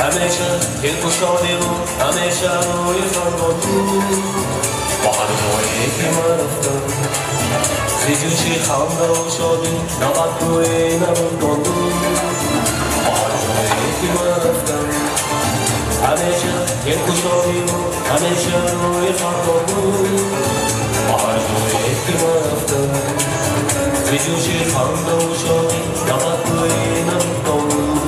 همیشه دل گشاده و همیشه روی خندان بود با هر جایی که من رفتم زی جوشی خنده و شادی نقد روی نبودان بود با هر جایی که من رفتم همیشه دل گشاده و همیشه روی خندان بود با هر جایی که من رفتم زی جوشی خنده و شادی نقد روی نبودان بود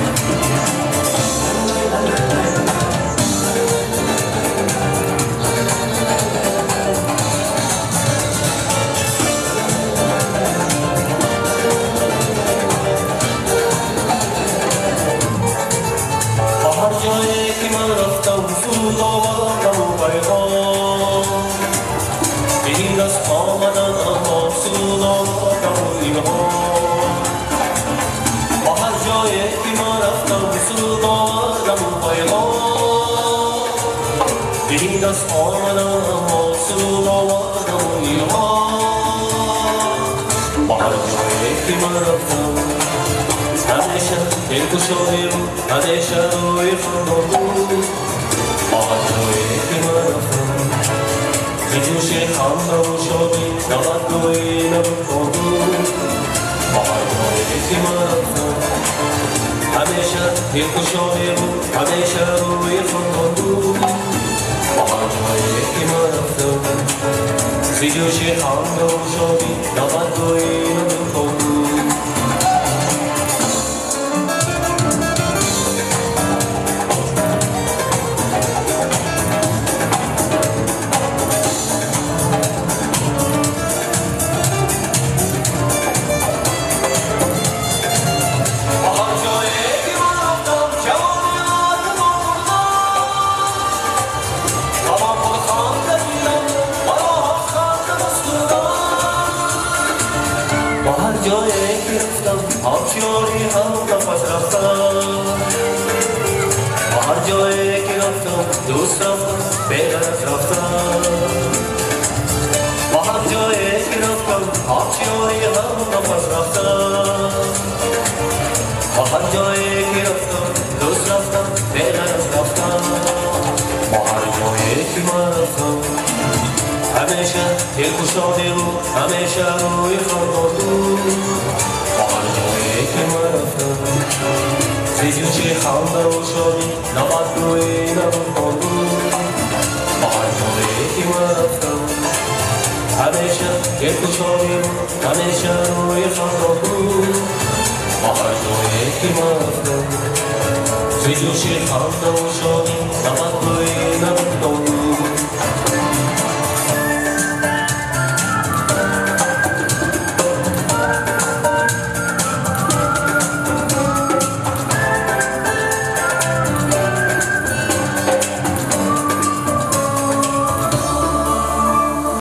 جایی که من رفتم فرود آوردم و پیغام به این دست آمدن اما فرود آوردم و اینهام با هر جایی که من رفتم فرود آوردم و پیغام به این دست آمدن اما فرود آوردم و اینهام با هر جایی که من رفتم همیشه دل گشاده بود همیشه روی خندان بود با هر جایی که من رفتم به جوش خنده و شادی نقد روی نبودان بود با هر جایی که من رفتم همیشه دل گشاده بود همیشه روی خندان بود با هر جایی که من رفتم به جوش خنده و شادی نقد روی نبودان بود جایی که رفتم آبشاری هم نفس رفتم با هر جایی که رفتم دوست رفتم بغرق رفتم با هر جایی که رفتم آبشاری هم نفس رفتم با هر جایی که رفتم دوست رفتم بغرق رفتم با هر جایی که من رفتم همیشه دل گشاده بود همیشه روی خندان بود با هر جایی که من رفتم زی جوشی خنده و شادی نقد روی نبودان بود با هر جایی که من رفتم همیشه دل گشاده بود همیشه روی خندان